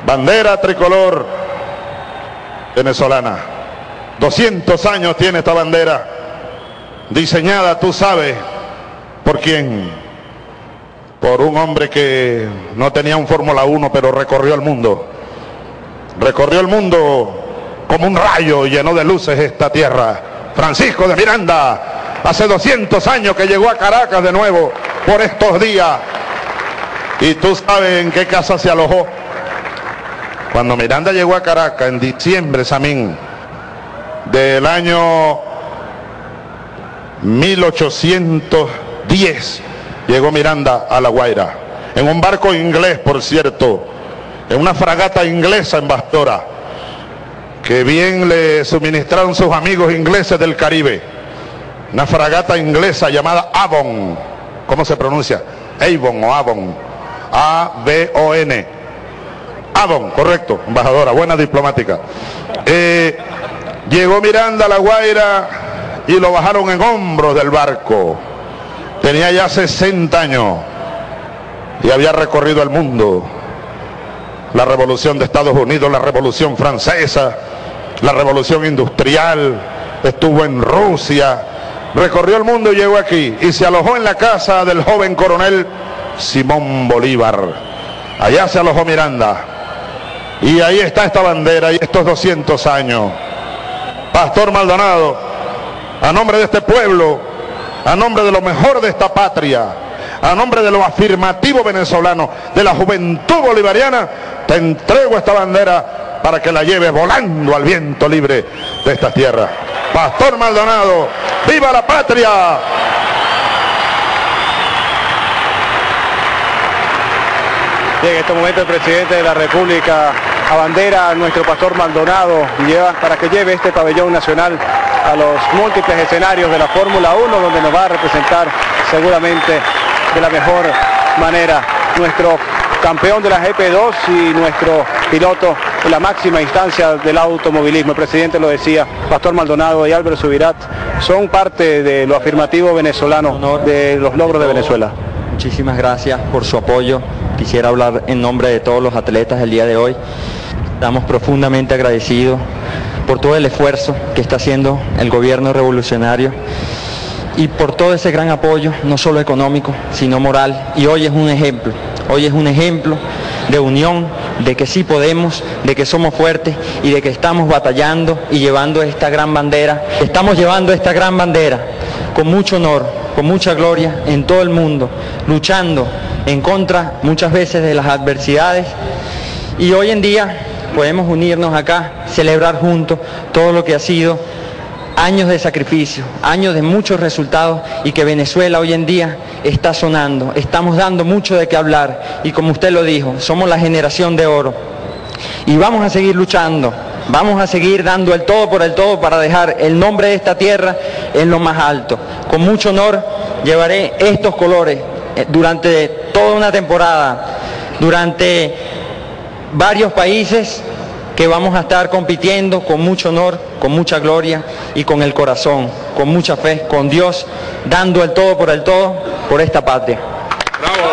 bandera tricolor venezolana. 200 años tiene esta bandera, diseñada, tú sabes, ¿por quién? Por un hombre que no tenía un Fórmula 1, pero recorrió el mundo. Recorrió el mundo como un rayo y llenó de luces esta tierra. Francisco de Miranda, hace 200 años que llegó a Caracas de nuevo por estos días. Y tú sabes en qué casa se alojó. Cuando Miranda llegó a Caracas en diciembre, Samín, del año 1810, llegó Miranda a La Guaira, en un barco inglés, por cierto, en una fragata inglesa en Bastora, que bien le suministraron sus amigos ingleses del Caribe. Una fragata inglesa llamada Avon. ¿Cómo se pronuncia? Avon o Avon. A-V-O-N. Avon, correcto, embajadora, buena diplomática. Llegó Miranda a La Guaira y lo bajaron en hombros del barco. Tenía ya 60 años y había recorrido el mundo. La revolución de Estados Unidos, la revolución francesa, la revolución industrial, estuvo en Rusia, recorrió el mundo y llegó aquí y se alojó en la casa del joven coronel Simón Bolívar. Allá se alojó Miranda y ahí está esta bandera y estos 200 años. Pastor Maldonado, a nombre de este pueblo, a nombre de lo mejor de esta patria, a nombre de lo afirmativo venezolano, de la juventud bolivariana, te entrego esta bandera para que la lleves volando al viento libre de estas tierras. Pastor Maldonado, ¡viva la patria! Bien, en este momento el presidente de la República abandera a nuestro Pastor Maldonado para que lleve este pabellón nacional a los múltiples escenarios de la Fórmula 1, donde nos va a representar seguramente de la mejor manera nuestro campeón de la GP2 y nuestro piloto en la máxima instancia del automovilismo. El presidente lo decía, Pastor Maldonado y Álvaro Subirat son parte de lo afirmativo venezolano, de los logros de Venezuela. Muchísimas gracias por su apoyo. Quisiera hablar en nombre de todos los atletas el día de hoy. Estamos profundamente agradecidos por todo el esfuerzo que está haciendo el gobierno revolucionario y por todo ese gran apoyo, no solo económico, sino moral. Y hoy es un ejemplo de unión, de que sí podemos, de que somos fuertes y de que estamos batallando y llevando esta gran bandera. Estamos llevando esta gran bandera con mucho honor, con mucha gloria en todo el mundo, luchando en contra muchas veces de las adversidades, y hoy en día podemos unirnos acá, celebrar juntos todo lo que ha sido años de sacrificio, años de muchos resultados, y que Venezuela hoy en día está sonando, estamos dando mucho de qué hablar, y como usted lo dijo, somos la generación de oro, y vamos a seguir luchando, vamos a seguir dando el todo por el todo para dejar el nombre de esta tierra en lo más alto. Con mucho honor llevaré estos colores durante toda una temporada, durante varios países que vamos a estar compitiendo con mucho honor, con mucha gloria y con el corazón, con mucha fe, con Dios, dando el todo por esta patria. ¡Bravo!